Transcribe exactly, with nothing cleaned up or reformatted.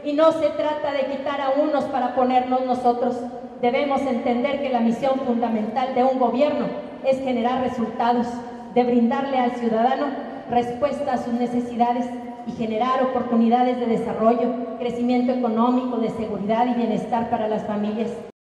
Y no se trata de quitar a unos para ponernos nosotros. Debemos entender que la misión fundamental de un gobierno es generar resultados, de brindarle al ciudadano respuesta a sus necesidades y generar oportunidades de desarrollo, crecimiento económico, de seguridad y bienestar para las familias.